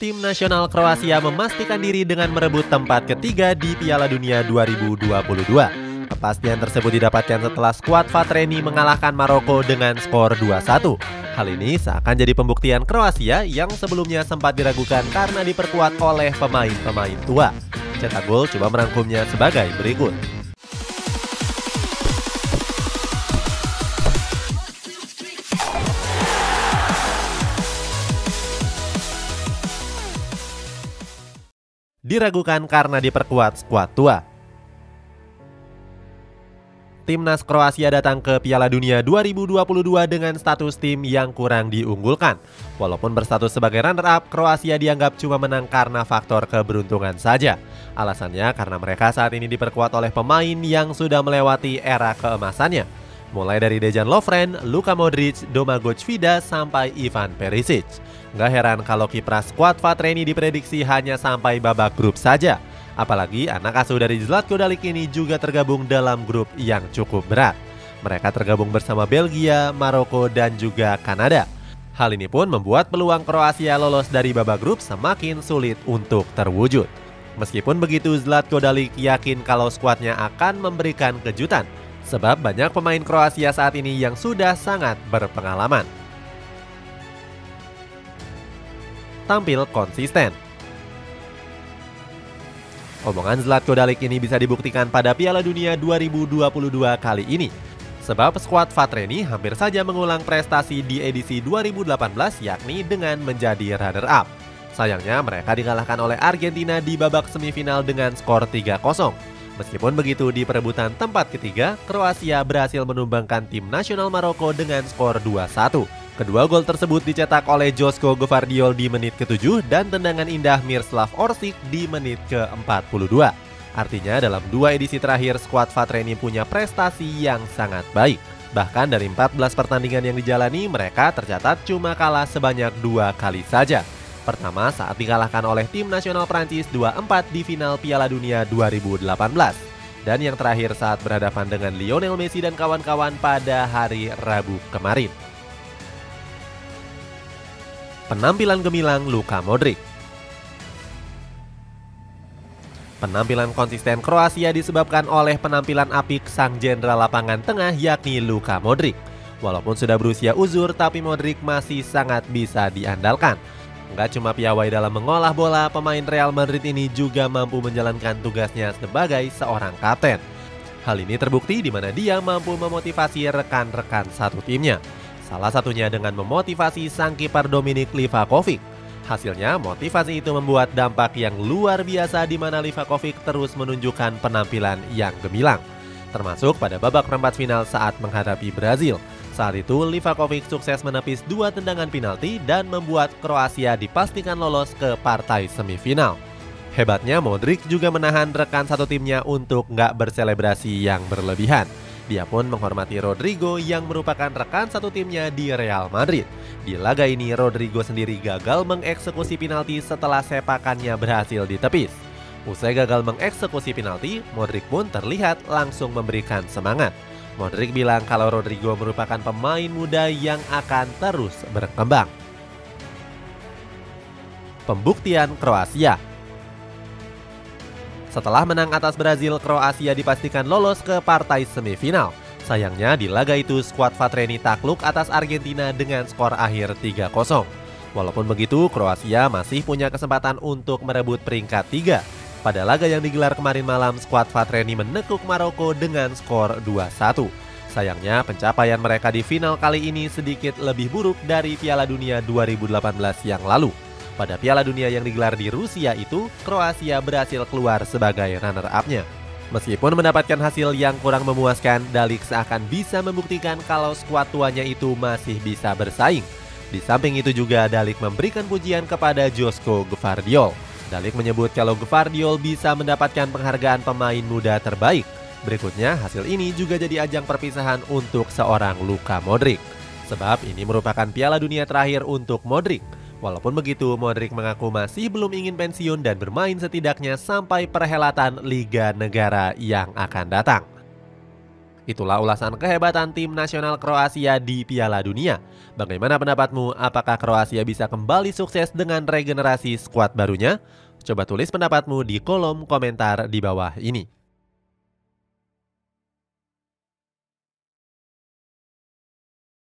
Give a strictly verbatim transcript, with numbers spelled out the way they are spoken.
Tim nasional Kroasia memastikan diri dengan merebut tempat ketiga di Piala Dunia dua ribu dua puluh dua. Kepastian tersebut didapatkan setelah skuad Vatreni mengalahkan Maroko dengan skor dua satu. Hal ini seakan jadi pembuktian Kroasia yang sebelumnya sempat diragukan karena diperkuat oleh pemain-pemain tua. Cetak Gol coba merangkumnya sebagai berikut. Diragukan karena diperkuat skuad tua. Timnas Kroasia datang ke Piala Dunia dua ribu dua puluh dua dengan status tim yang kurang diunggulkan. Walaupun berstatus sebagai runner-up, Kroasia dianggap cuma menang karena faktor keberuntungan saja. Alasannya karena mereka saat ini diperkuat oleh pemain yang sudah melewati era keemasannya. Mulai dari Dejan Lovren, Luka Modric, Domagoj Vida, sampai Ivan Perisic. Nggak heran kalau kiprah skuad Vatreni diprediksi hanya sampai babak grup saja. Apalagi anak asuh dari Zlatko Dalic ini juga tergabung dalam grup yang cukup berat. Mereka tergabung bersama Belgia, Maroko, dan juga Kanada. Hal ini pun membuat peluang Kroasia lolos dari babak grup semakin sulit untuk terwujud. Meskipun begitu, Zlatko Dalic yakin kalau skuadnya akan memberikan kejutan. Sebab banyak pemain Kroasia saat ini yang sudah sangat berpengalaman. Tampil konsisten. Omongan Zlatko Dalic ini bisa dibuktikan pada Piala Dunia dua ribu dua puluh dua kali ini. Sebab skuad Vatreni hampir saja mengulang prestasi di edisi dua ribu delapan belas, yakni dengan menjadi runner-up. Sayangnya mereka dikalahkan oleh Argentina di babak semifinal dengan skor tiga kosong. Meskipun begitu, di perebutan tempat ketiga, Kroasia berhasil menumbangkan tim nasional Maroko dengan skor dua satu. Kedua gol tersebut dicetak oleh Joško Gvardiol di menit ketujuh dan tendangan indah Miroslav Orsic di menit ke empat puluh dua. Artinya dalam dua edisi terakhir skuad Vatreni punya prestasi yang sangat baik. Bahkan dari empat belas pertandingan yang dijalani, mereka tercatat cuma kalah sebanyak dua kali saja. Pertama saat dikalahkan oleh tim nasional Prancis dua empat di final Piala Dunia dua ribu delapan belas. Dan yang terakhir saat berhadapan dengan Lionel Messi dan kawan-kawan pada hari Rabu kemarin. Penampilan gemilang Luka Modric. Penampilan konsisten Kroasia disebabkan oleh penampilan apik sang jenderal lapangan tengah yakni Luka Modric. Walaupun sudah berusia uzur, tapi Modric masih sangat bisa diandalkan. Nggak cuma piawai dalam mengolah bola, pemain Real Madrid ini juga mampu menjalankan tugasnya sebagai seorang kapten. Hal ini terbukti di mana dia mampu memotivasi rekan-rekan satu timnya. Salah satunya dengan memotivasi sang kiper Dominik Livakovic. Hasilnya, motivasi itu membuat dampak yang luar biasa di mana Livakovic terus menunjukkan penampilan yang gemilang. Termasuk pada babak perempat final saat menghadapi Brazil. Saat itu, Livakovic sukses menepis dua tendangan penalti dan membuat Kroasia dipastikan lolos ke partai semifinal. Hebatnya, Modric juga menahan rekan satu timnya untuk nggak berselebrasi yang berlebihan. Dia pun menghormati Rodrigo yang merupakan rekan satu timnya di Real Madrid. Di laga ini, Rodrigo sendiri gagal mengeksekusi penalti setelah sepakannya berhasil ditepis. Usai gagal mengeksekusi penalti, Modric pun terlihat langsung memberikan semangat. Modric bilang kalau Rodrigo merupakan pemain muda yang akan terus berkembang. Pembuktian Kroasia. Setelah menang atas Brazil, Kroasia dipastikan lolos ke partai semifinal. Sayangnya di laga itu skuad Vatreni takluk atas Argentina dengan skor akhir tiga kosong. Walaupun begitu, Kroasia masih punya kesempatan untuk merebut peringkat tiga. Pada laga yang digelar kemarin malam, skuad Vatreni menekuk Maroko dengan skor dua satu. Sayangnya pencapaian mereka di final kali ini sedikit lebih buruk dari Piala Dunia dua ribu delapan belas yang lalu. Pada Piala Dunia yang digelar di Rusia itu, Kroasia berhasil keluar sebagai runner-up-nya. Meskipun mendapatkan hasil yang kurang memuaskan, Dalic seakan bisa membuktikan kalau skuad tuanya itu masih bisa bersaing. Di samping itu juga Dalic memberikan pujian kepada Joško Gvardiol. Dalic menyebut kalau Gvardiol bisa mendapatkan penghargaan pemain muda terbaik. Berikutnya, hasil ini juga jadi ajang perpisahan untuk seorang Luka Modric. Sebab ini merupakan Piala Dunia terakhir untuk Modric. Walaupun begitu, Modric mengaku masih belum ingin pensiun dan bermain setidaknya sampai perhelatan Liga Negara yang akan datang. Itulah ulasan kehebatan tim nasional Kroasia di Piala Dunia. Bagaimana pendapatmu? Apakah Kroasia bisa kembali sukses dengan regenerasi skuad barunya? Coba tulis pendapatmu di kolom komentar di bawah ini.